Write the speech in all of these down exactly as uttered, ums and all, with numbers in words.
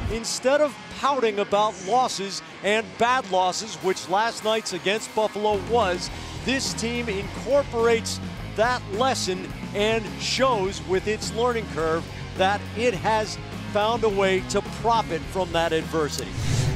instead of pouting about losses and bad losses, which last night's against Buffalo was, this team incorporates that lesson and shows with its learning curve that it has found a way to profit from that adversity.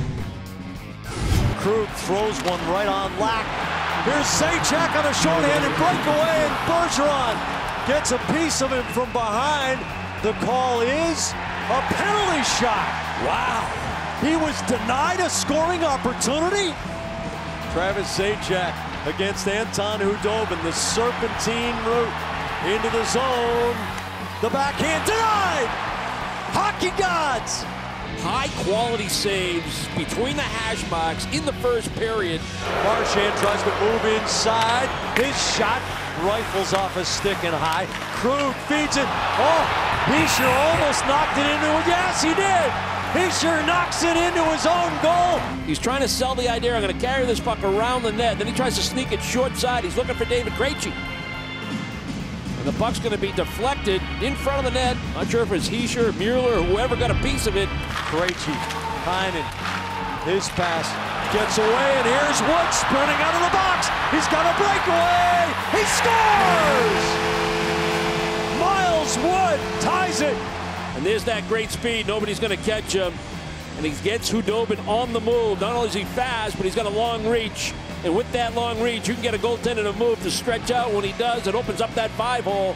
Krug throws one right on Lack. Here's Zajac on a shorthanded breakaway, and Bergeron gets a piece of him from behind. The call is a penalty shot. Wow. He was denied a scoring opportunity. Travis Zajac against Anton Khudobin, the serpentine route into the zone. The backhand denied. Hockey gods. High-quality saves between the hash marks in the first period. Marchand tries to move inside. His shot rifles off a stick and high. Krug feeds it. Oh, he sure almost knocked it into it. Yes, he did. He sure knocks it into his own goal. He's trying to sell the idea, I'm going to carry this puck around the net. Then he tries to sneak it short side. He's looking for David Krejci. And the puck's going to be deflected in front of the net. Not sure if it's Hischier, Mueller, or whoever got a piece of it. Krejci, Heinen, his pass gets away, and here's Wood sprinting out of the box. He's got a breakaway. He scores! Miles Wood ties it. And there's that great speed. Nobody's going to catch him. And he gets Khudobin on the move. Not only is he fast, but he's got a long reach. And with that long reach, you can get a goaltender to move to stretch out. When he does, it opens up that five hole.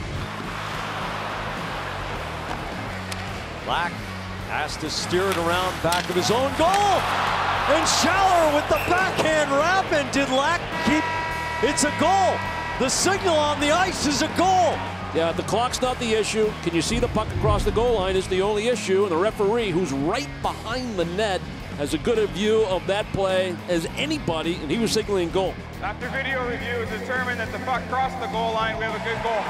Lack has to steer it around back of his own goal. And Schaller with the backhand wrap. And did Lack keep? It's a goal. The signal on the ice is a goal. Yeah, the clock's not the issue. Can you see the puck across the goal line is the only issue. And the referee, who's right behind the net, has a good a view of that play as anybody, and he was signaling goal. After video review, it's determined that the puck crossed the goal line. We have a good goal.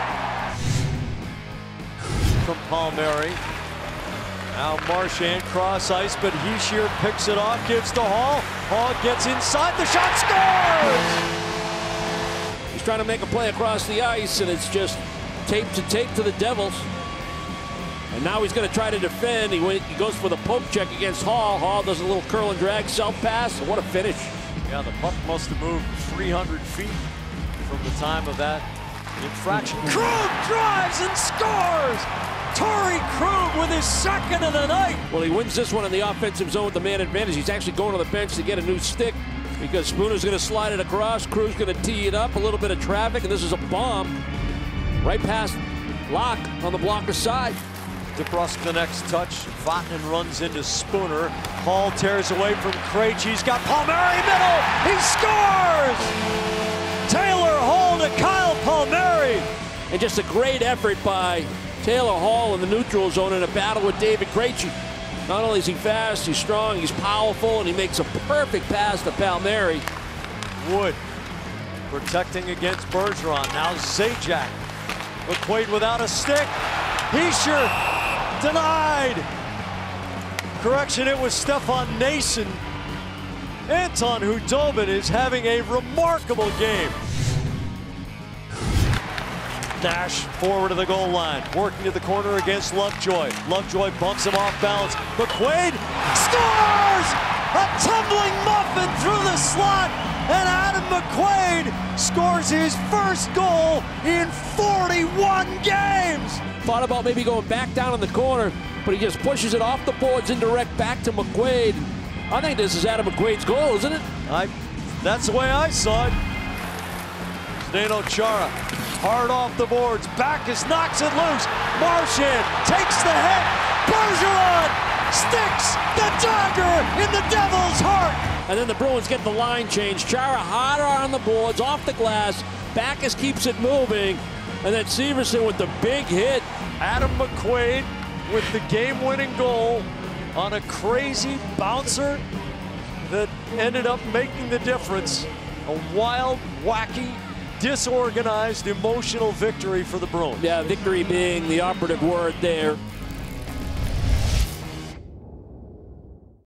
From Palmieri. Now Marchand cross ice, but Hischier picks it off, gives to Hall. Hall gets inside, the shot, scores! He's trying to make a play across the ice, and it's just tape to tape to the Devils. And now he's going to try to defend. He, went, he goes for the poke check against Hall. Hall does a little curl and drag self-pass. What a finish. Yeah, the puck must have moved three hundred feet from the time of that infraction. Krug drives and scores! Torey Krug with his second of the night. Well, he wins this one in the offensive zone with the man advantage. He's actually going to the bench to get a new stick because Spooner's going to slide it across. Krug's going to tee it up. A little bit of traffic, and this is a bomb right past Locke on the blocker side. DeBrusk the next touch. Vatanen runs into Spooner. Hall tears away from Krejci. He's got Palmieri middle. He scores! Taylor Hall to Kyle Palmieri. And just a great effort by Taylor Hall in the neutral zone in a battle with David Krejci. Not only is he fast, he's strong, he's powerful, and he makes a perfect pass to Palmieri. Wood protecting against Bergeron. Now Zajac. McQuaid without a stick. Hischier denied. Correction, it was Stefan Nason. Anton Khudobin is having a remarkable game. Dash forward to the goal line, working to the corner against Lovejoy. Lovejoy bumps him off balance. McQuaid scores! A tumbling muffin through the slot, and Adam McQuaid scores his first goal in forty-one games. Thought about maybe going back down in the corner, but he just pushes it off the boards indirect back to McQuaid. I think this is Adam McQuaid's goal, isn't it? I, that's the way I saw it. Zdeno Chara, hard off the boards, Backus knocks it loose. Marchand takes the hit. Bergeron sticks the dagger in the Devil's heart. And then the Bruins get the line change. Chara harder on the boards, off the glass. Backus keeps it moving. And then Severson with the big hit. Adam McQuaid with the game-winning goal on a crazy bouncer that ended up making the difference. A wild, wacky, disorganized, emotional victory for the Bruins. Yeah, victory being the operative word there.